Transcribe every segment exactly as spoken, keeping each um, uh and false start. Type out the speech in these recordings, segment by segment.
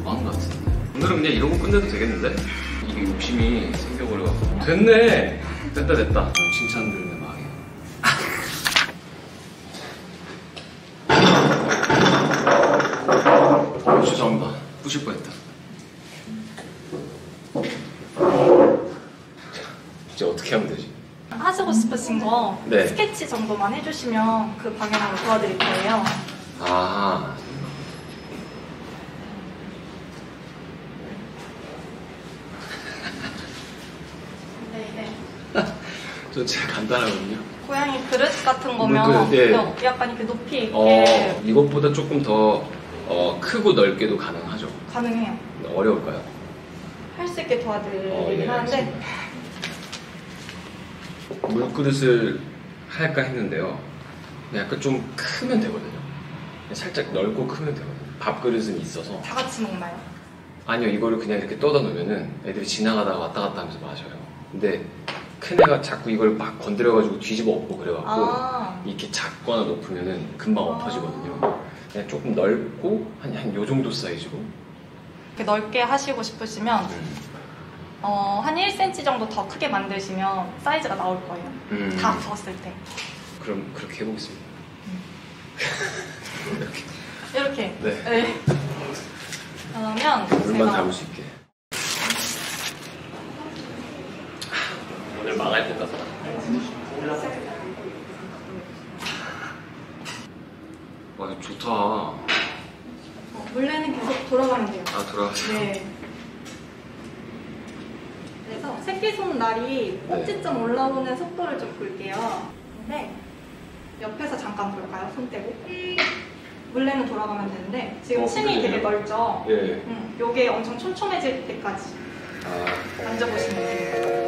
너무 많은 것 같은데. 오늘은 그냥 이러고 끝내도 되겠는데? 이게 욕심이 생겨버려가지고. 됐네! 됐다 됐다. 칭찬 들으면 망해요. 아, 죄송합니다. 부실 뻔했다. 이제 어떻게 하면 되지? 하시고 싶으신 거 네. 스케치 정도만 해주시면 그 방향으로 도와드릴 거예요. 아. 네, 네. 저 진짜 간단하거든요. 고양이 그릇 같은 거면 그, 네. 약간 이렇게 높이 있게 어, 이것보다 조금 더 어, 크고 넓게도 가능하죠. 가능해요. 어려울까요? 할 수 있게 도와드리긴 어, 네, 하는데 알겠습니다. 물그릇을 할까 했는데요. 약간 좀 크면 되거든요. 살짝 넓고 크면 되거든요. 밥그릇은 있어서. 다 같이 먹나요? 아니요, 이거를 그냥 이렇게 떠다 놓으면은 애들이 지나가다가 왔다 갔다 하면서 마셔요. 근데 큰 애가 자꾸 이걸 막 건드려가지고 뒤집어 엎고 그래갖고 아. 이렇게 작거나 높으면은 금방 엎어지거든요. 그냥 조금 넓고 한 한 요 정도 사이즈로. 이렇게 넓게 하시고 싶으시면 음. 어, 한 일 센티미터 정도 더 크게 만드시면 사이즈가 나올 거예요. 음. 다 부었을 때. 그럼 그렇게 해보겠습니다. 음. 이렇게. 이렇게. 네. 네. 그러면 물만 제가 담을 수 있게. 오늘 망할 것 같다. 와, 이거 좋다. 어, 물레는 계속 돌아가면 돼요. 아, 돌아가세요. 네. 그래서 새끼손 날이 꼭지점 올라오는 속도를 좀 볼게요. 근데 옆에서 잠깐 볼까요? 손 떼고. 물레는 돌아가면 되는데 지금 어, 층이 되게 그러네요. 넓죠? 예. 음, 요게 엄청 촘촘해질 때까지 아, 만져보시면 돼요.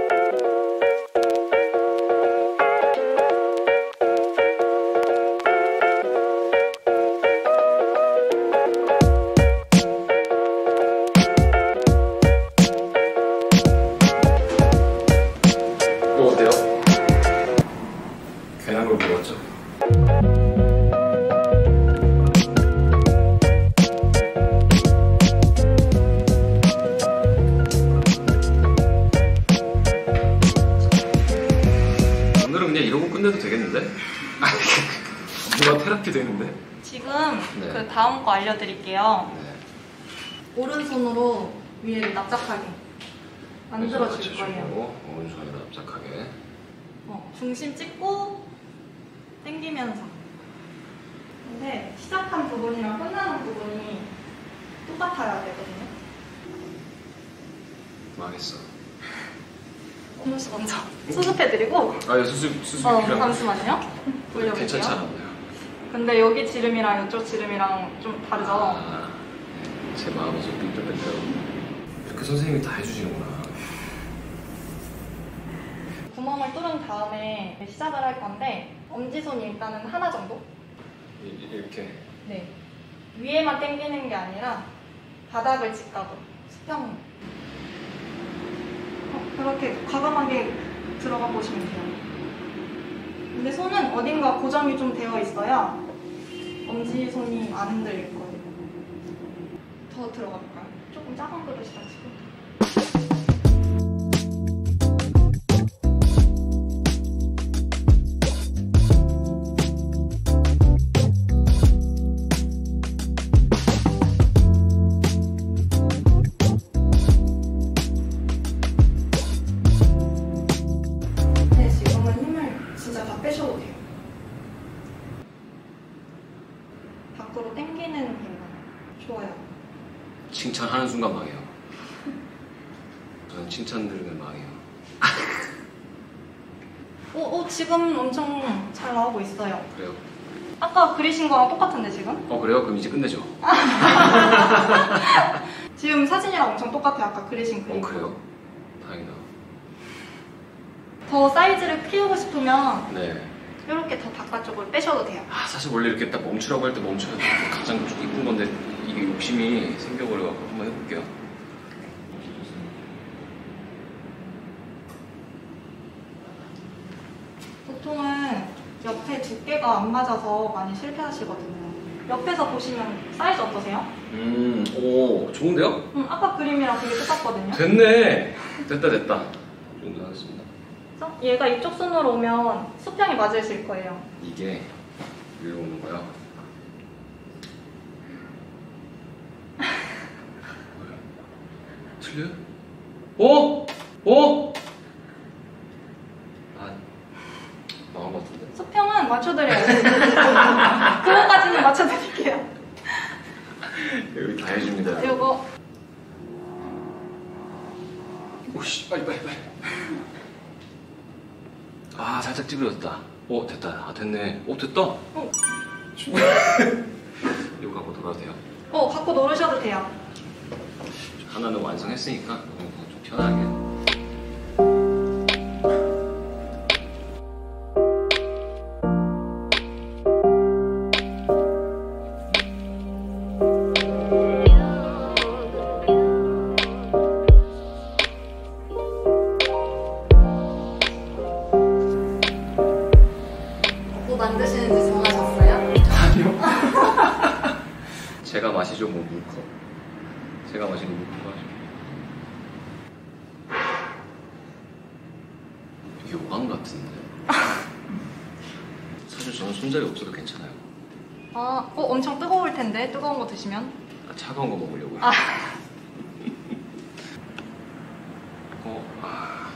이거 어때요? 괜한 걸 물었죠? 오늘은 그냥 이러고 끝내도 되겠는데? 누가 테라피 되는데? 지금 네. 그 다음 거 알려드릴게요. 네. 오른손으로 위에 납작하게 만들어줄 거예요. 오른손으로 납작하게. 어, 중심 찍고 당기면서. 근데 시작한 부분이랑 끝나는 부분이 똑같아야 되거든요. 망했어. 한번 씨 먼저 수습해드리고. 아, 예, 수습, 수습이 어, 필요한 잠시만요. 돌려볼게요. 괜찮지 않았나요? 근데 여기 지름이랑 이쪽 지름이랑 좀 다르죠? 아, 네. 제 마음에서 삐뚤빼뚤. 이렇게 선생님이 다 해주시는구나. 구멍을 뚫은 다음에 시작을 할 건데 엄지손이 일단은 하나 정도? 이, 이렇게. 네. 위에만 당기는 게 아니라 바닥을 직각으로 수평. 어, 그렇게 과감하게 들어가 보시면 돼요. 근데 손은 어딘가 고정이 좀 되어 있어야 엄지손이 안 흔들릴 거예요. 더 들어가 볼까요? 조금 작은 그릇이라 지금. 네, 지금은 힘을 진짜 다 빼셔도 돼요. 밖으로 당기는 힘만. 좋아요. 칭찬하는 순간 망해요. 저는 칭찬 들으면 망해요. 오, 오, 지금 엄청 잘 나오고 있어요. 그래요? 아까 그리신 거랑 똑같은데 지금? 어, 그래요? 그럼 이제 끝내죠. 지금 사진이랑 엄청 똑같아요. 아까 그리신 어, 그림. 그래요? 다행이다. 더 사이즈를 키우고 싶으면 네. 이렇게 더 바깥쪽으로 빼셔도 돼요. 아, 사실 원래 이렇게 딱 멈추라고 할 때 멈춰야 돼. 가장 좀 이쁜 건데 이게 욕심이 생겨버려갖고 한번 해볼게요. 보통은 옆에 두께가 안 맞아서 많이 실패하시거든요. 옆에서 보시면 사이즈 어떠세요? 음, 오, 좋은데요? 음, 아까 그림이랑 되게 똑같거든요. 됐네. 됐다, 됐다. 이 정도 하겠습니다. 그래서 얘가 이쪽 손으로 오면 수평이 맞아 있을 거예요. 이게 위로 오는 거야. 틀려? 어? 어? 아, 망한 것 같은데. 수평은 맞춰드려요. 그거까지는 맞춰드릴게요. 여기 다 해줍니다. 이거 오씨, 빨리 빨리 빨리. 아, 살짝 찌그러졌다. 오, 됐다. 아, 됐네. 오, 됐다. 어, 이거 갖고 돌아도 돼요? 어 갖고 놀으셔도 돼요. 하나는 완성했으니까 좀 편하게. 뭐 만드시는지 정하셨어요? 아니요. 제가 마시죠, 뭐 물컵. 제가 마시는 물컵 하죠. 이게 오감 같은데. 사실 저는 손잡이 없어도 괜찮아요. 아, 어 엄청 뜨거울 텐데 뜨거운 거 드시면. 아, 차가운 거 먹으려고요. 아. 어, 아.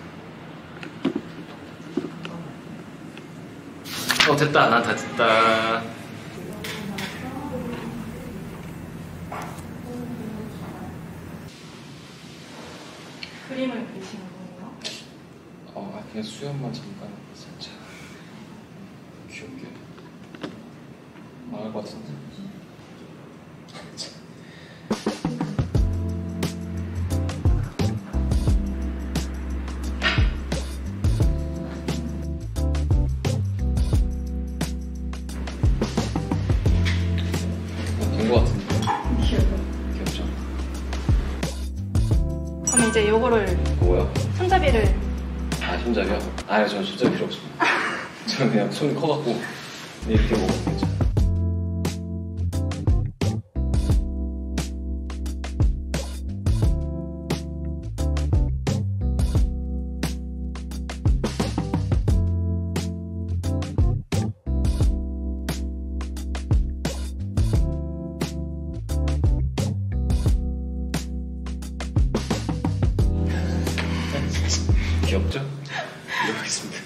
어, 됐다. 난 다 됐다. 그림을 그리시는 거예요? 어, 그냥 수염만 잠깐 살짝 귀엽게 나을 것 같은데. 된 것 같은데. 귀엽죠? 그럼 이제 요거를 뭐야? 손잡이를. 아, 손잡이요? 아, 저는 손잡이 필요 없습니다. 저는 그냥 손이 커갖고 이렇게 먹으면 괜찮아요. 귀엽죠? 이렇게 하겠습니다.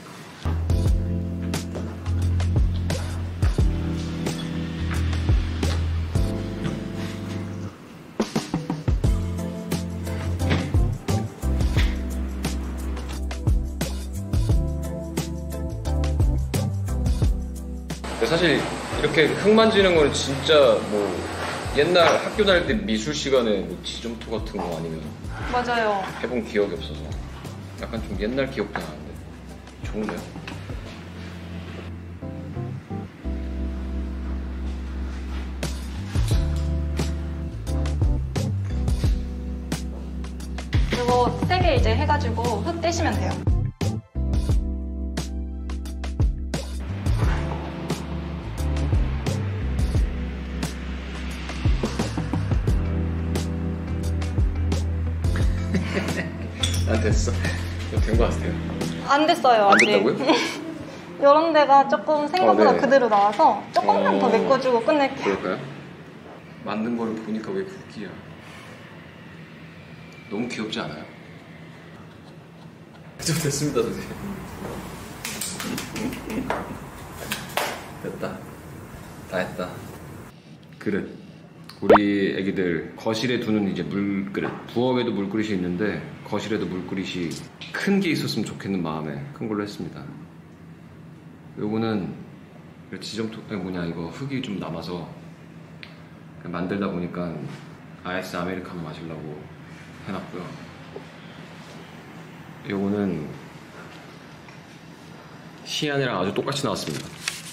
사실 이렇게 흙 만지는 거는 진짜 뭐 옛날 학교 다닐 때 미술 시간에 뭐 지점토 같은 거 아니면 맞아요. 해본 기억이 없어서 약간 좀 옛날 기억도 나는데 좋은데요? 이거 세 개 이제 해가지고 흙 떼시면 돼요. 안 됐어. 된 거 같아요. 안 됐어요. 안 아직. 됐다고요? 이런 데가 조금 생각보다 어, 네. 그대로 나와서 조금만 어. 더 메꿔주고 끝낼게요. 그럴까요? 만든 거를 보니까 왜 굵기야? 너무 귀엽지 않아요? 좀 됐습니다, 선생님. 됐다. 다 했다. 그릇. 우리 애기들 거실에 두는 이제 물그릇. 부엌에도 물그릇이 있는데 거실에도 물그릇이 큰 게 있었으면 좋겠는 마음에 큰 걸로 했습니다. 요거는 지점토 아니 뭐냐 이거 흙이 좀 남아서 만들다 보니까 아이스 아메리카노 마시려고 해놨고요. 요거는 시안이랑 아주 똑같이 나왔습니다.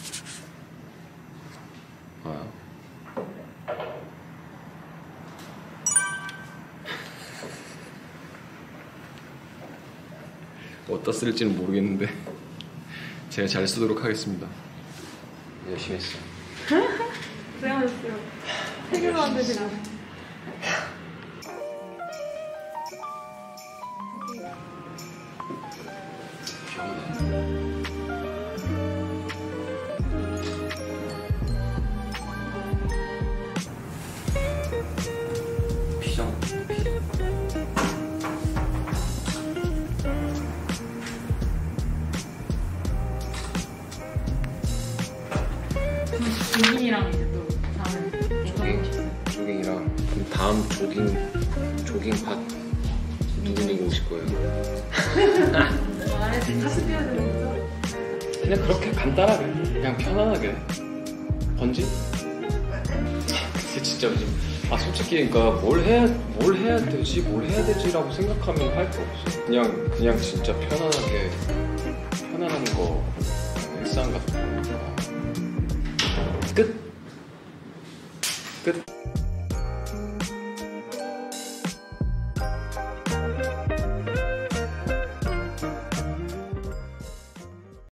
봐요. 어디다 쓸지는 모르겠는데 제가 잘 쓰도록 하겠습니다. 열심히 했어요. 고생하셨어요. 세 개나 안 되시나? 피정. 조깅이랑 이제 또 다음에 조깅, 조깅이랑 그럼 다음 조깅 조깅 팟 누구누구 오실 거예요? 말해서 다시 뛰어야 되는 거죠? 그냥 그렇게 간단하게 그냥 편안하게 번지? 근데 진짜 요즘 아 솔직히 그러니까 뭘 해야 뭘 해야 되지 뭘 해야 되지라고 생각하면 할 게 없어. 그냥 그냥 진짜 편안하게 편안한 거 일상 같은 거 끝 끝.